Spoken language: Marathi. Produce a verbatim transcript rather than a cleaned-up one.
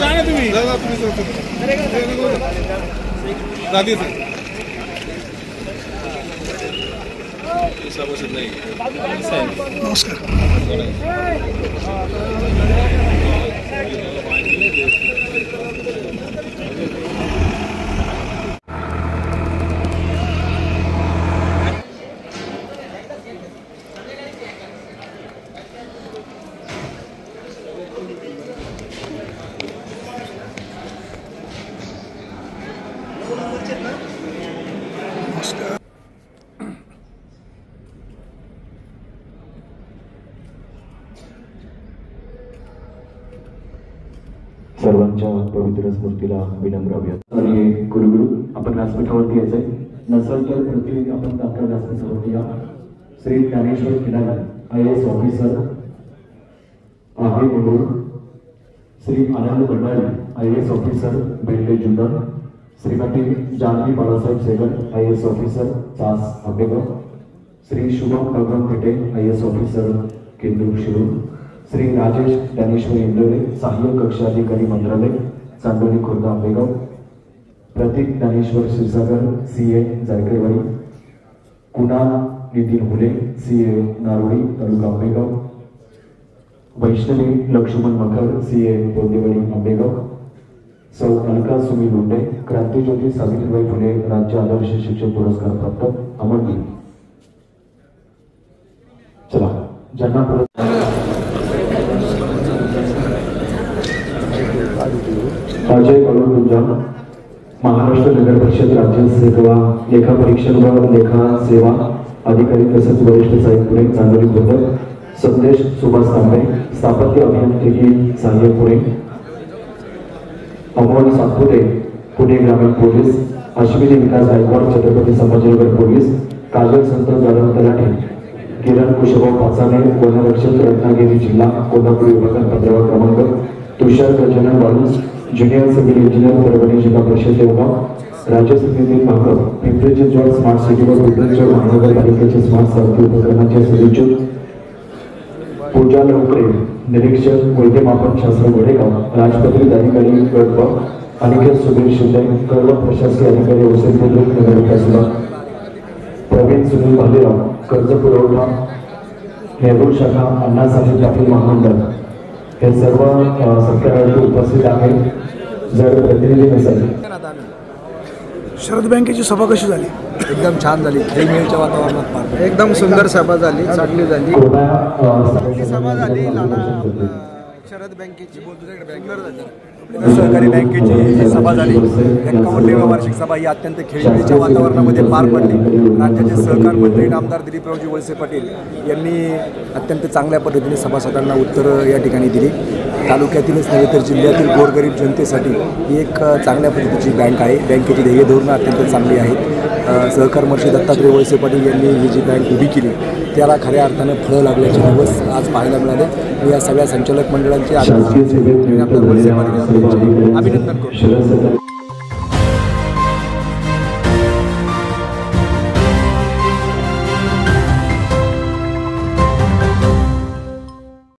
जाना तुम्ही राधे सर नमस्कार. सर्वांच्या पवित्र स्मृतीला विनम्र अभिवादन. आणि गुरुगुरु आपण व्यासपीठावरती यायचंय. नसल तर पृथ्वी आपण आपल्या व्यासपीठावरती या. Shri Dnyaneshwar Khilari I S officer आहे Mumbai. Shri Anand Bhandari I S officer Belle Junnar. Shrimati Janvi Balasaheb Sehgal I S officer Chas Ambegaon. Shri Shubham Bhagwan Pete I S officer केंद्र शिरूर. श्री राजेश ज्ञानेश्वर इंदोरे सहाय्यक कक्ष अधिकारी Mantralaya Chandoli Khurd Ambegaon. Pratik Dnyaneshwar Kshirsagar C A Jaikwadi. Kunal Nitin Hule C A Naroli तालुका आंबेगाव. Vaishnavi Laxman Makar C A Bondewadi Ambegaon. सौ अलका सुनील लोंढे क्रांतिज्योती सावित्रीबाई फुले राज्य आदर्श शिक्षक पुरस्कार प्राप्त अमरदीप. चला ज्यांना अजय करोड गुंजाम महाराष्ट्र नगर परिषद राज्य सेवा लेखा परीक्षण व लेखा सेवा अधिकारी तसेच वरिष्ठ सहाय्यक पुणे चांदोली खुर्द. संदेश सुभाष तांबे स्थापत्य अभियांत्रिकी सहाय्यक पुणे. अमोल सातपुते पुणे ग्रामीण पोलीस. अश्विनी विकास गायकवाड छत्रपती संभाजीनगर पोलीस. काजल संत जाधव तलाठी. किरण कुशभाऊ पाचाने वनरक्षक रत्नागिरी जिल्हा कोल्हापूर विभागात पंधरावा क्रमांक. Tushar Gajanan Balu junior civil engineer Parbhani Zilla Parishad Devgaon. राज्य समितीतील भाग पिंपरी चिंचवड स्मार्ट सिटी व पिंपरी चिंचवड महानगरपालिकेचे स्मार्ट सारथी उपकरणाचे सदस्यचूत. पूजा लवकरे निरीक्षक वैद्यमापन शास्त्र गोडेगाव. राजपत्रित अधिकारी गट अनिकेत सुधीर शिंदे कर्व प्रशासकीय अधिकारी वसई बुद्रुक नगर विकास विभाग. प्रवीण सुनील भालेराव कर्ज पुरवठा नेहरू शाखा अण्णासाहेब पाटील महामंडळ. हे सर्व सत्कारार्थी उपस्थित आहेत. जर प्रतिनिधी नसेल. शरद बँकेची सभा कशी झाली? एकदम छान झाली. खेळमेळच्या वातावरणात एकदम सुंदर सभा झाली, चांगली झाली. सभा झाली शरद बँकेची सहकारी बँकेची जी सभा झाली एक्कावन्नावी वार्षिक सभा ही अत्यंत खेळीमेळीच्या वातावरणामध्ये पार पडली. राज्याचे सहकार मंत्री नामदार दिलीपरावजी वळसे पाटील यांनी अत्यंत चांगल्या पद्धतीने सभासदांना उत्तरं या ठिकाणी दिली. तालुक्यातीलच नव्हे तर जिल्ह्यातील गोरगरीब जनतेसाठी ही एक चांगल्या पद्धतीची बँक आहे. बँकेची ध्येय धोरणं अत्यंत चांगली आहेत. सहकार मंत्री दत्तात्रय वळसे पाटील यांनी ही जी बँक उभी केली त्याला खऱ्या अर्थानं फळं लागल्याचे दिवस आज पाहायला मिळाले. मी या सगळ्या संचालक मंडळांचे आपल्या वळसे पाटील यांचे अभिनंदन करतो.